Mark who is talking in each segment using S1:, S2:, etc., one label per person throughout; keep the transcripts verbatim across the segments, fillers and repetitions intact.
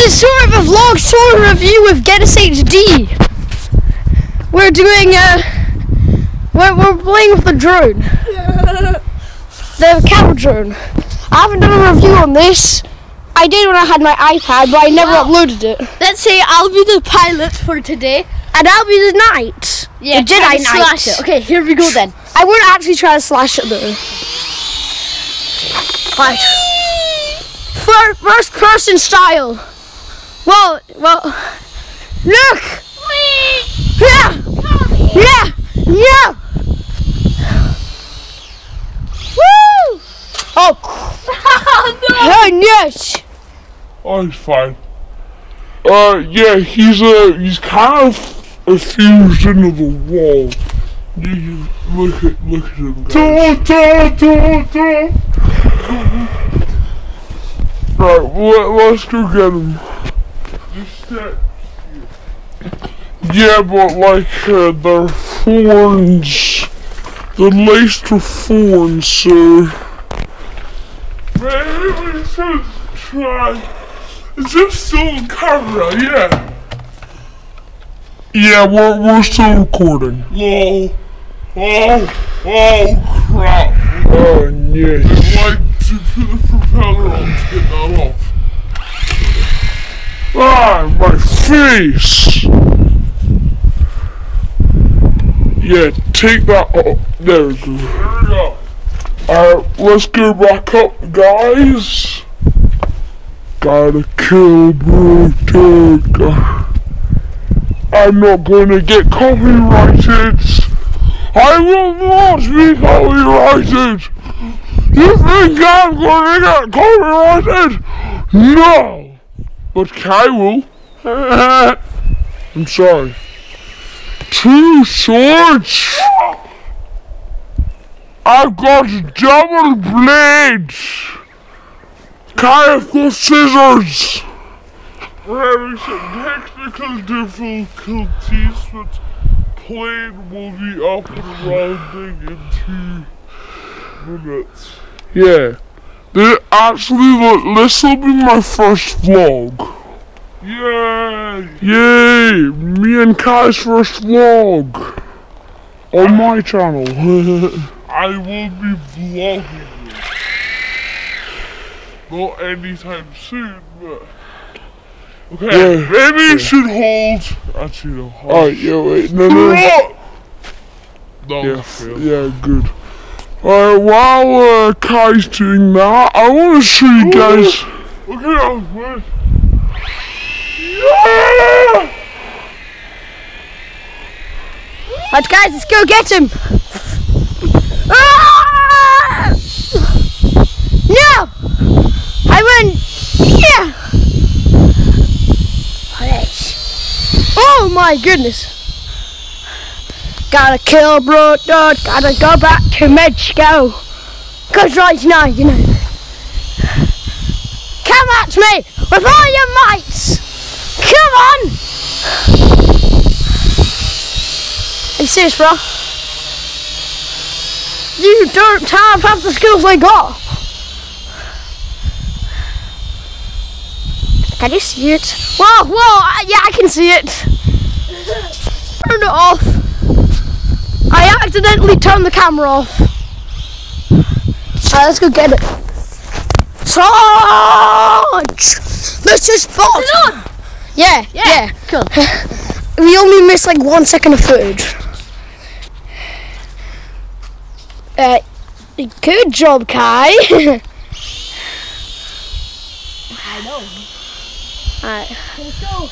S1: is sort of a vlog sort of review with Genesis H D. We're doing uh we're, we're playing with the drone. The camera drone. I haven't done a review on this. I did when I had my iPad, but I never wow. uploaded it.
S2: Let's say I'll be the pilot for today.
S1: And I'll be the knight.
S2: Yeah,
S1: the Jedi Knight.
S2: Slash it. Okay, here we go then.
S1: I wouldn't actually try to slash it though. Right. First, first person style. Well, well. Look. Yeah. Yeah. Yeah. Woo. Oh.
S2: No.
S1: Oh yes.
S3: Oh, he's fine. Uh, yeah, he's uh, he's kind of fused into the wall. You look at look at him, guys. Da, da, da, da. Right, let, let's go get him. Just that. Yeah, but like uh, they're thorns. They're laced with thorns, so maybe we should try. Is this still on camera? Yeah. Yeah, we're we're still recording. Lol. Oh, oh crap. Oh yes. I'd like to put the propeller on to get that off. Ah, my face. Yeah, take that off. There we go. There we go. Alright, let's go back up, guys. Gotta kill Bruto. I'm not gonna get copyrighted. I will not be copyrighted. You think I'm gonna get copyrighted? No. But Kai will. I'm sorry. Two swords. I've got double blades. Kai, I've got scissors. We're having some technical difficulties, but plane will be up and running in two minutes. Yeah. This, actually, this will be my first vlog. Yay! Yay! Me and Kai's first vlog on my channel. I will be vlogging. Not anytime soon, but okay, yeah, maybe yeah. you should hold. Actually, no. Alright, yeah, wait, no, no. no yeah, yeah, good. Alright, while uh, Kai's doing that, I want to show you guys. Okay, wait. Yeah!
S1: Right, guys, let's go get him. Ah! No! I went, yeah! Oh my goodness! Gotta kill bro, dog. Gotta go back to Mexico. Cause right now, you know. Come at me with all your mights! Come on! Are you serious, bro? You don't have half the skills I got. Can you see it? Whoa, whoa, yeah, I can see it. Turn it off. I accidentally turned the camera off. Alright, let's go get it. Sarge! Let's just spot.
S2: Is it on?
S1: Yeah, yeah,
S2: yeah, cool.
S1: We only missed like one second of footage. Uh, good job, Kai.
S2: I know.
S1: Alright.
S2: Let's go.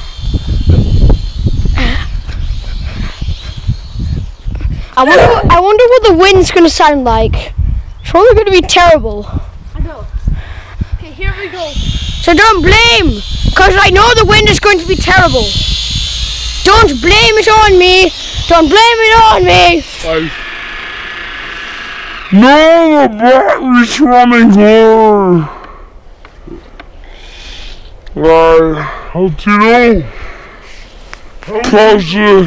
S1: I wonder, what, I wonder what the wind's going to sound like. It's probably going to be terrible.
S2: I know. Okay, here we go.
S1: So don't blame, because I know the wind is going to be terrible. Don't blame it on me. Don't blame it on me.
S3: I... No, the battery's running low. Right, how do you know? Cause, uh,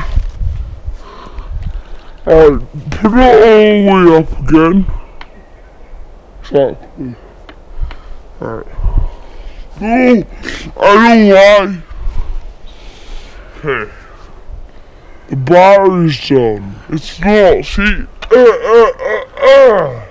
S3: alright, put it all the way up again. So, alright. No, I don't lie. Okay. The battery's done. It's not, see? Uh, uh, uh, uh.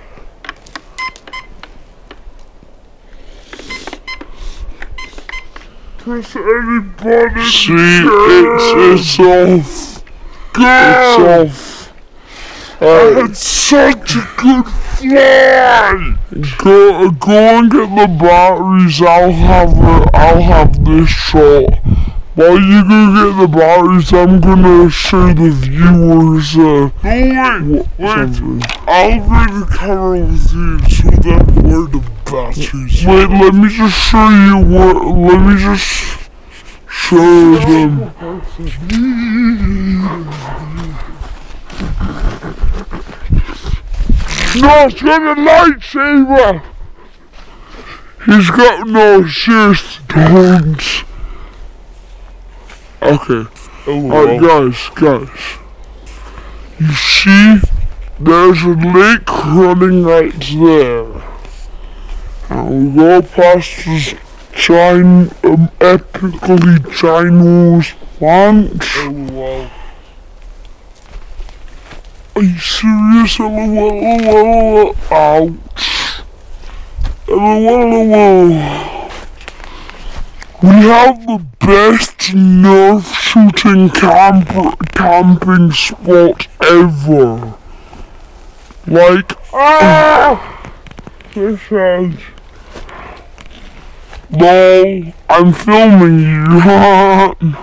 S3: Does anybody see? It's, it's off. Go! It's off. I had such a good fly. Go, go and get the batteries. I'll have it. I'll have this shot. While you go get the batteries, I'm gonna show the viewers. Uh, no wait, wait. I'll bring the camera with you so that where the batteries. Wait, let me just show you what. Let me just show them. No, it's got a lightsaber! He's got no serious don't. Okay. Oh, alright guys, guys. You see, there's a lake running right there. And we go past this giant, um, epically ginormous plant. Oh wow. Are you serious? LOL, ouch. LOL. We have the best Nerf shooting camper, camping spot ever. Like, ah! This has... Lol, I'm filming you.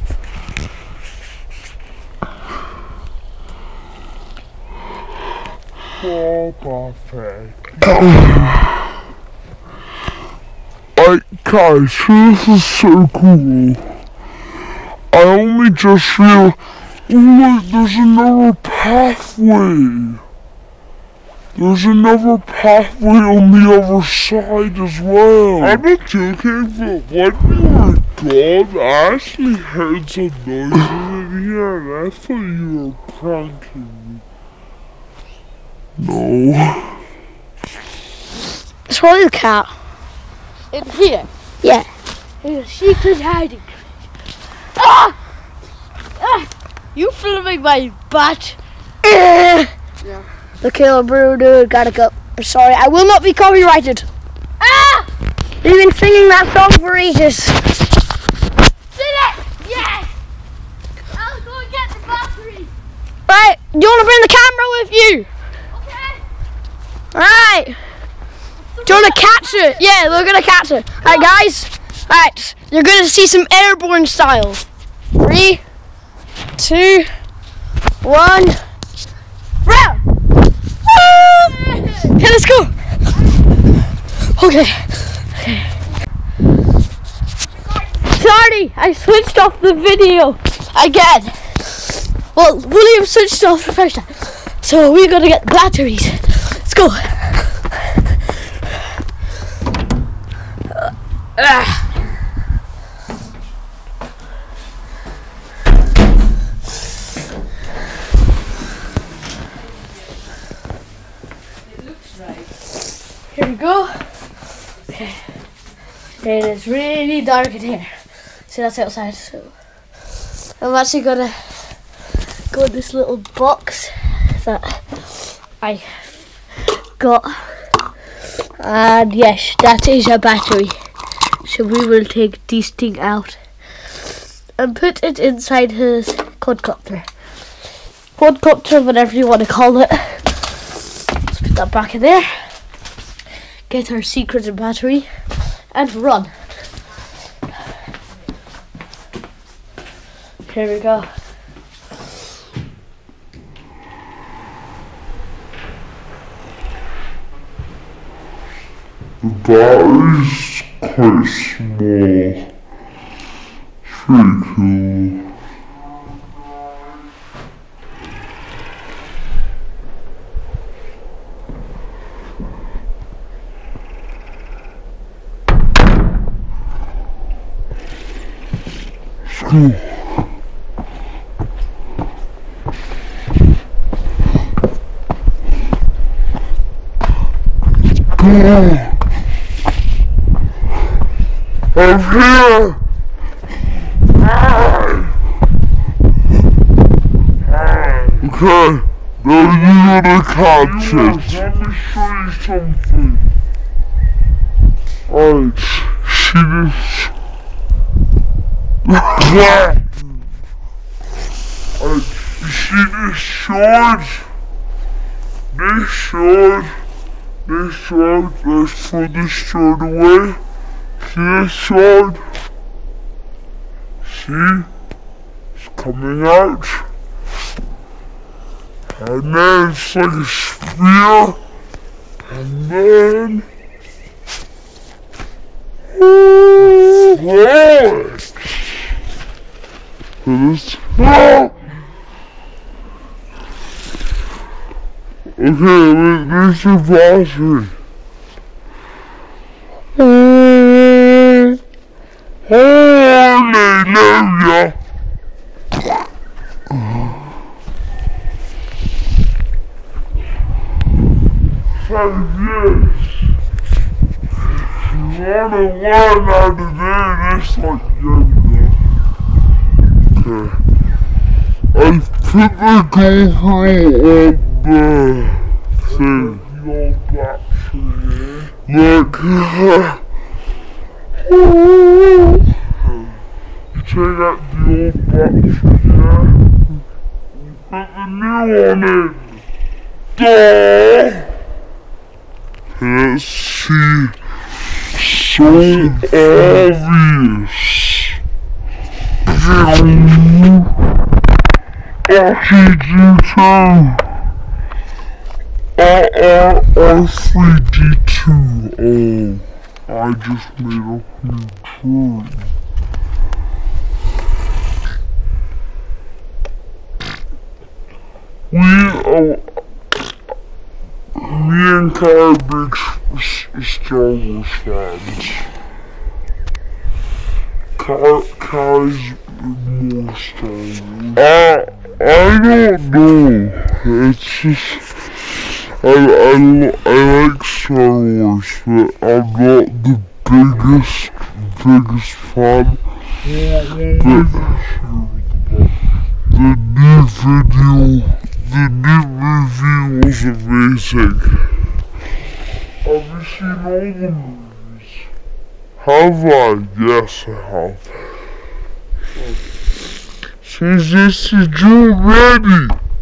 S3: Oh, perfect. Like, guys, this is so cool. I only just feel, oh look, there's another pathway. There's another pathway on the other side as well. I'm not joking, but when you were gone, I actually heard some noises in here, and I thought you were pranking me. No.
S1: It's probably the cat.
S2: In here?
S1: Yeah.
S2: There's a secret hiding place. Ah! Ah! You filming my butt?
S1: Yeah.
S2: Yeah.
S1: The killer brew dude, gotta go. I'm sorry, I will not be copyrighted.
S2: Ah!
S1: You've been singing that song for ages.
S2: Did it? Yes! I'll go and get the battery.
S1: Right, do you want to bring the camera with you?
S2: Okay.
S1: Alright. Do you want to catch it? Yeah, we're going to catch it. Alright, guys. Alright, you're going to see some airborne style. Three, two, one. Round! Okay, let's go. Okay. Okay. Sorry, I switched off the video again. Well, William switched off the first time. So we're gonna get batteries. Let's go. Uh, ah. Here we go. Okay. It is really dark in here. So that's outside. So I'm actually gonna go in this little box that I got. And yes, that is a battery. So we will take this thing out and put it inside his quadcopter. Quadcopter, whatever you want to call it. Let's put that back in there. Get our secret battery and run. Here we go.
S3: The battery's quite small. It's pretty cool. Cool. Go. I'm here! Hi! Hi! Okay, now you're gonna catch it. Let me show you something. Alright, see this? Alright, see this sword? This sword? This sword? Let's put this sword away. See this sword? See? It's coming out. And then it's like a spear. And then... What? This... Ah! Okay, this is battery. Hallelujah. So yes, you wanna learn how to do this like yoga. Okay. I put the GoPro on the thing. The old battery. Look. You take out the old battery, yeah? You put the new one in. Duh! Let's see. So obvious. R T D two. R three D two. Oh, I just made a new drone. We are, me and Kai are big Star Wars fans. Kai, Kai's more Star Wars. Uh, I don't know. It's just, I, I, I like Star Wars, but I'm not the biggest, biggest fan. But the new video, the new movie was amazing. Have you seen all the movies? Have I? Yes, I have. Since this is Joe ready.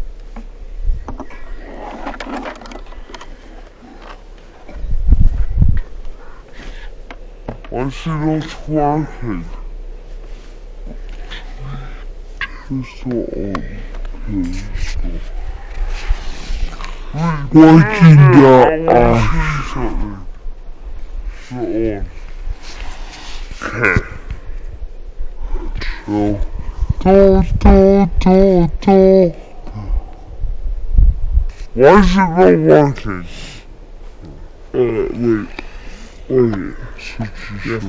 S3: Why is it not working? Pistol on. Pistol. Working that off. Okay. So. Do, do, do, do. Why is it not working? Uh, wait. Wait. Switch this.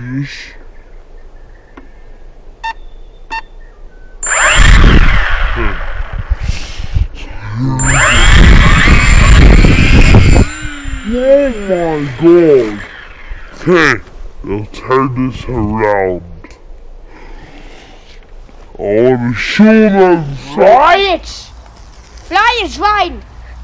S3: Oh my god. Okay, we'll turn this around. I want to show them.
S2: Quiet! Fly is fine!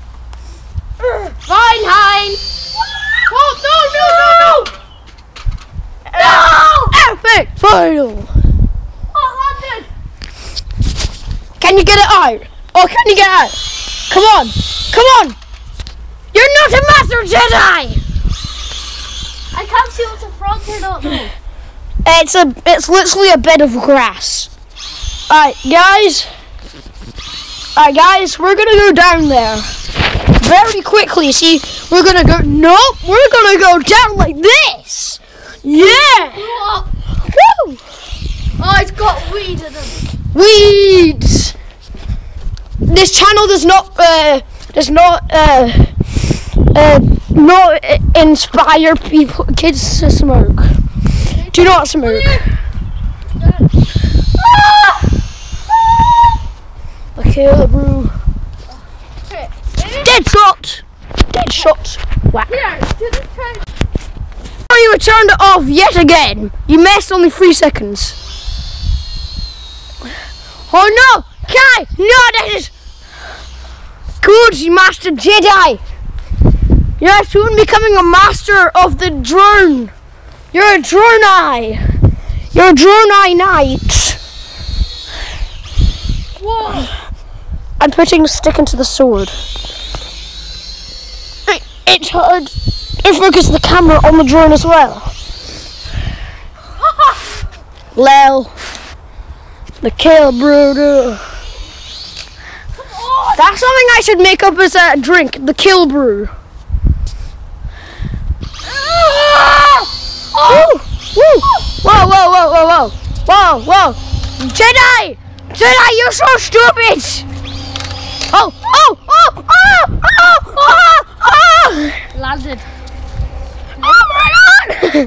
S2: Fine, Hein! Oh, no, no, no, no! No!
S1: Epic fail!
S2: Oh, London!
S1: Can you get it out? Oh, can you get it out? Come on! Come on! You're not a Master Jedi!
S2: I can't see what's in front or not, though.
S1: It's a, it's literally a bed of grass. Alright, guys. Alright, guys, we're gonna go down there. Very quickly, see, we're gonna go, nope, we're gonna go down like this. Yeah!
S2: Whoa.
S1: Woo!
S2: Oh, it's got weed in it.
S1: Weeds! This channel does not, uh, does not, uh, uh, not inspire people, kids to smoke. Do not smoke. Okay, bro. Dead shot! Dead shot! Whack.
S2: Here, to the train.
S1: Sorry you turned it off yet again. You missed only three seconds. Oh no! Kai! No, that is good, you Master Jedi. You're soon becoming a master of the drone. You're a drone eye. You're a drone eye knight.
S2: Whoa!
S1: I'm putting the stick into the sword. It, it's hard to focus the camera on the drone as well. Lel. The kill brew. That's something I should make up as a drink. The kill brew. Woo! Woo! Whoa! Whoa! Whoa! Whoa! Whoa! Whoa! Whoa! Jedi! Jedi! You're so stupid! Oh! Oh! Oh! Oh! Oh! Oh! Oh!
S2: Landed.
S1: Oh my God!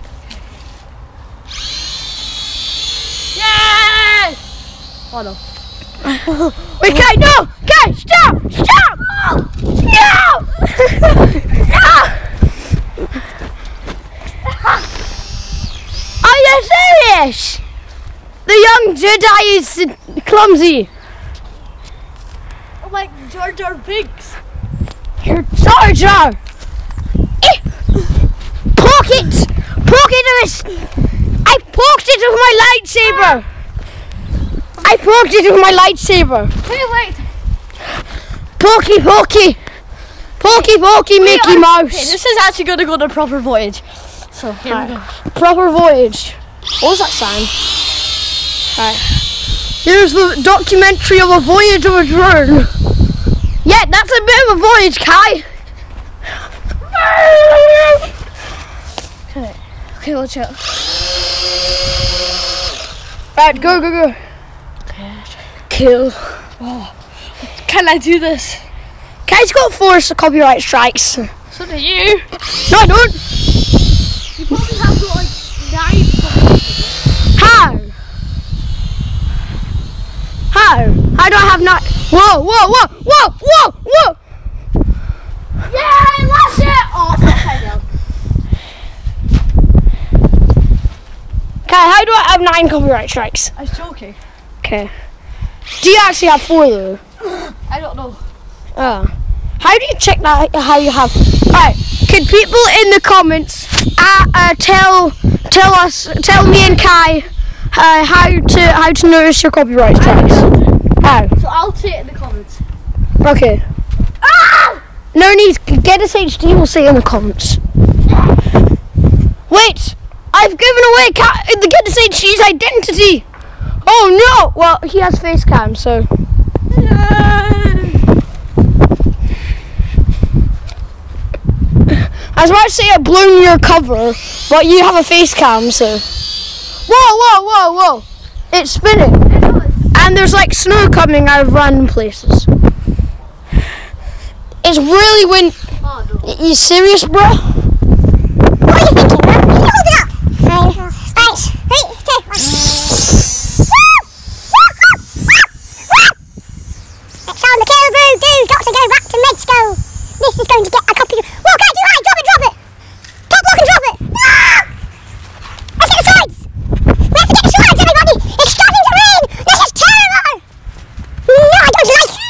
S2: Yay! Oh no.
S1: Wait, Kai, no! Kai, stop! Stop! No! No! Are you serious? The young Jedi is clumsy.
S2: I'm like Jar Jar Binks.
S1: You're Jar Jar. Eh. Poke it! Poke it with this! I poked it with my lightsaber! I poked it with my lightsaber!
S2: Hey, wait.
S1: Pokey, pokey! Pokey, pokey, Mickey
S2: Okay,
S1: Mouse!
S2: this is actually going to go on a proper voyage. So, here we go.
S1: Proper voyage. What was that sound? Right. Here's the documentary of a voyage of a drone. Yeah, that's a bit of a voyage, Kai.
S2: Okay. Okay, watch out.
S1: Right, go, go, go. Kill.
S2: Can I do this?
S1: Kai's got four copyright strikes.
S2: So do you.
S1: No, I don't.
S2: You probably have to like nine.
S1: How? How? How do I have not? Whoa, whoa, whoa, whoa, whoa, whoa!
S2: Yeah, that's it. Oh, okay, no.
S1: Kai, how do I have nine copyright strikes?
S2: I was joking.
S1: Okay. Do you actually have four though?
S2: I don't know.
S1: Oh. How do you check that? How you have? Alright. Can people in the comments uh, uh, tell tell us tell me and Kai uh, how to how to notice your copyright strikes? How?
S2: So I'll say it in the comments.
S1: Okay.
S2: Ah!
S1: No need. Get us H D will say in the comments. Wait. I've given away Kai, the Get us H D's identity. Oh no! Well, he has face cam, so. I was about to say I've blown your cover, but you have a face cam, so. Whoa, whoa, whoa, whoa! It's spinning. And there's like snow coming out of random places. It's really wind.
S2: Oh, no.
S1: You serious, bro? What are you thinking, bro? You hold it up. Right. Right. Three, two, one. It's on the kill brew, dude. Got to go back to med school. This is going to get a copy. Whoa, can I do that? Drop it, drop it. Top block and drop it. Ah! Let's get the sides. We have to get the sides, everybody. It's starting to rain. This is terrible. No, I don't like it.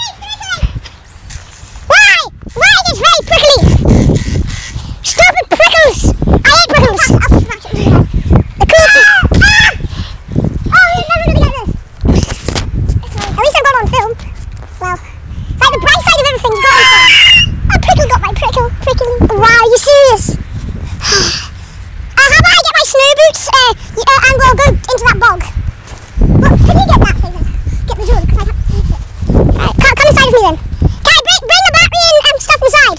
S1: Why? Why is it very prickly? Stupid prickles. I hate prickles. I'll smash it in your head. The cool. Ah! Oh, you're never going to get this. At least I've got on film. Well, it's like the bright side of everything's got on film. A prickle got my prickle. Prickly. Wow, are you serious? Uh, how about I get my snow boots uh, uh, and we'll go into that bog? Well, can you get that thing then? Get the drone, because I can't use it. Alright, come, come inside with me then. Can I bring, bring the battery and um, stuff inside?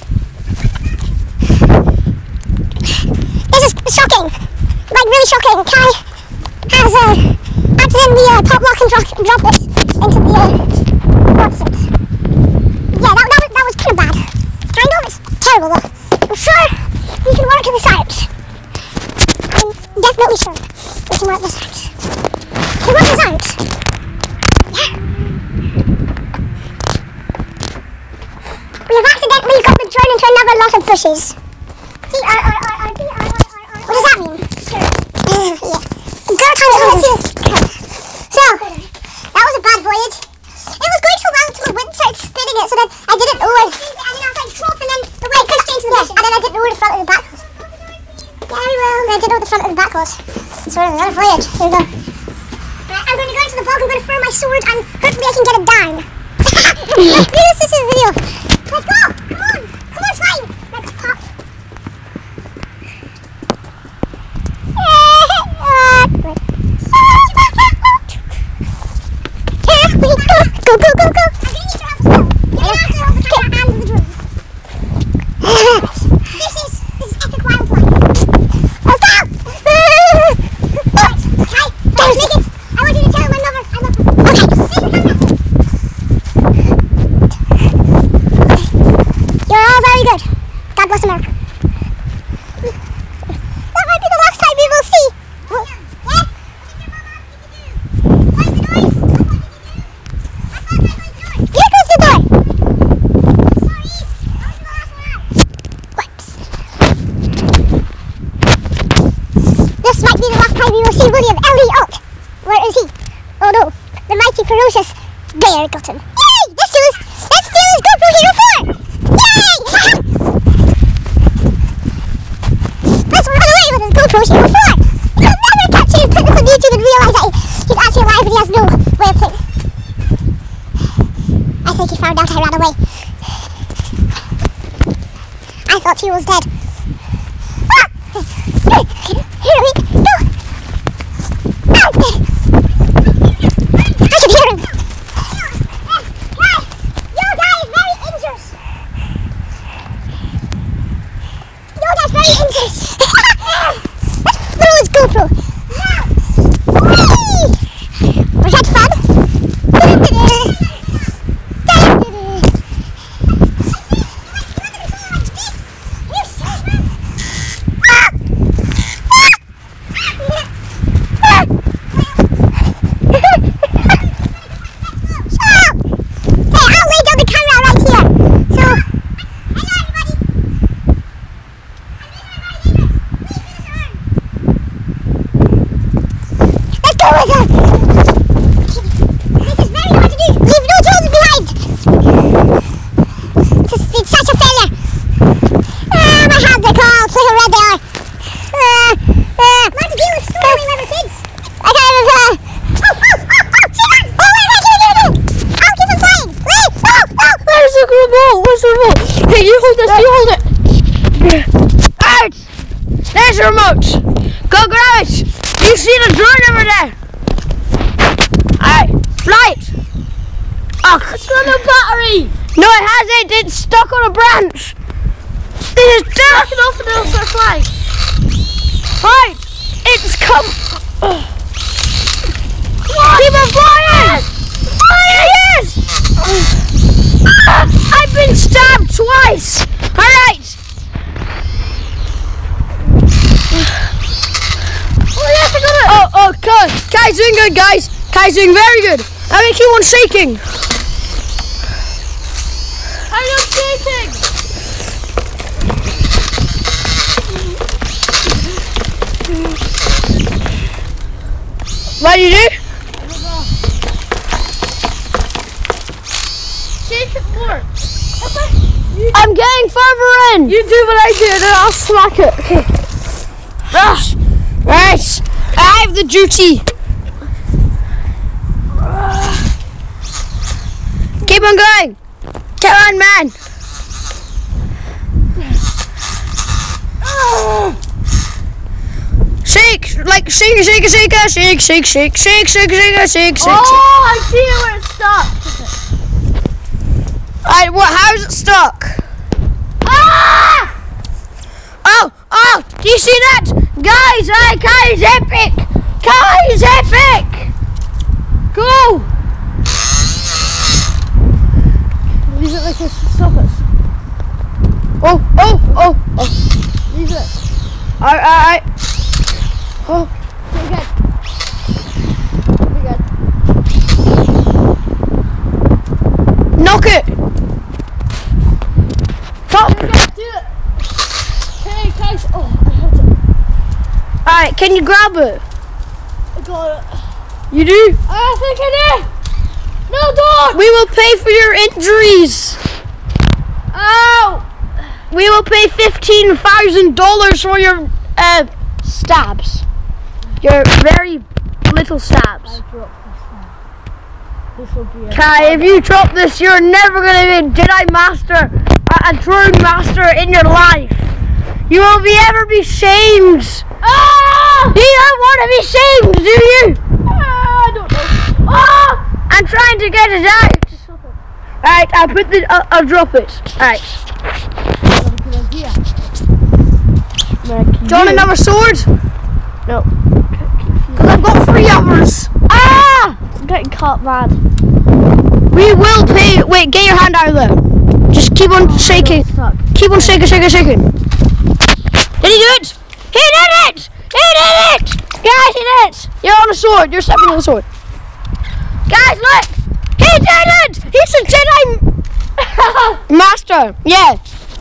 S1: This is shocking. Like, really shocking. Kai has uh, accidentally uh, pop lock and drop, drop it into the uh, what's it? Yeah, that, that, was, that was kind of bad. Kind of, it's terrible though. I'm sure we can work this out. I'm definitely sure we can work this out. Can we work this out? Yeah. We have accidentally got the drone into another lot of bushes. See, I, I, I, I, I, I, I, I. We'll
S4: can't hold it. So, that was a bad voyage. It was going so well until the wind started spinning it, so then I didn't know where. And then I was like, drop, and then the way it goes changed the and then I didn't know where the front and the back was. Very well, and I didn't know where the front and the back was. So another voyage. Here we go. Right, I'm going to go into the bog, I'm going to throw my sword, and hopefully I can get it down. This is a video. Let's go! Come on! Come on, slime! Let's pop. Go, go, go, go! I'm going to need your help as well. You're going to have to hold the camera and the drone. This is, this is epic wildlife. Let's go! Alright, right, guys, make it. I want you to tell my lover I love her. Okay, take the camera. You're all very good. God bless America. That might be the last time we will see. Oh. Yeah? What's the noise? Here goes the door. Sorry, that was the last one. Whoops. This might be the last time we will see William Elliot. Where is he? Oh no, the mighty ferocious bear got him. Yay! Let's do this. Let's do this GoPro Hero four. Yay! Let's run away with his GoPro Hero four. You'll never catch him, put this on YouTube and realise that he's actually alive and he has no way of playing. I think he found out I ran away. I thought he was dead. Ah! Here we go. Out there. I can hear him. Your guy is very injured. Your guy's very injured. Let's throw his GoPro. Whee! Was that fun?
S1: Hey, you hold this, you hold it. Out! There's your remote. Go grab it. You see the drone over there? Alright, fly it. Oh, it's got no battery. No, it hasn't. It's stuck on a branch. It is stuck. Knock it off and it'll start flying. Right, it's come. Oh. Keep on flying. Flying, yes. I've been stabbed twice! Alright! Oh yes, I got it! Oh, oh, Kai, Kai's doing good, guys! Kai's doing very good! I'm gonna keep on shaking! I'm not shaking! What do you do? I'm getting further in. You do what I do, then I'll smack it. Okay. Ah, right. I have the duty. Keep on going. Come on, man. Shake, like shake, shake, shake, shake, shake, shake, shake, shake, shake, shake, shake.
S2: Oh, I see where it's stuck.
S1: Alright, what? How is it stuck? Ah! Oh, oh! Do you see that, guys? Uh, Kai is epic. Kai is epic. Go!
S2: Leave it like this. Stop us.
S1: Oh, oh, oh, oh!
S2: Leave it.
S1: Alright, alright. Oh,
S2: Okay, good. Okay, good.
S1: knock it. Top.
S2: Do it. Hey guys, oh, I had it.
S1: Alright, can you grab it?
S2: I got want it.
S1: You do?
S2: I think I do. No, don't.
S1: We will pay for your injuries.
S2: Ow.
S1: We will pay fifteen thousand dollars for your uh, stabs. Your very little stabs.
S2: This will be a
S1: Kai, if you drop this, you're never going to be a Jedi Master, a, a drone master in your life. You will be ever be shamed.
S2: Ah!
S1: You don't want to be shamed, do you?
S2: Ah, I don't know. Ah!
S1: I'm trying to get it out. Alright, I'll put the, I'll, I'll drop it. Alright.
S2: Good idea.
S1: Do you want another sword?
S2: No.
S1: Because I've got three others. Ah!
S2: I'm getting caught bad.
S1: We will pay. Wait, get your hand out of there. Just keep on shaking.
S2: Stuck.
S1: Keep on shaking, shaking, shaking. Did he do it? He did it! He did it! Guys, he did it! You're on a sword. You're stepping on a sword. Guys, look! He did it! He's a Jedi Master. Yeah.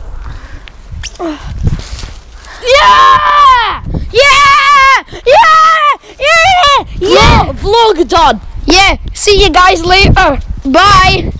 S2: Yeah!
S1: Yeah! Yeah! Yeah! Yeah!
S2: Vlog done.
S1: Yeah. See you guys later. Bye.